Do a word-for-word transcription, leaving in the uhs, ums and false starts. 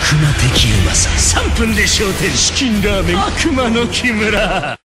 悪魔的うまさ。さんぷんで昇天チキンラーメン悪魔の木村。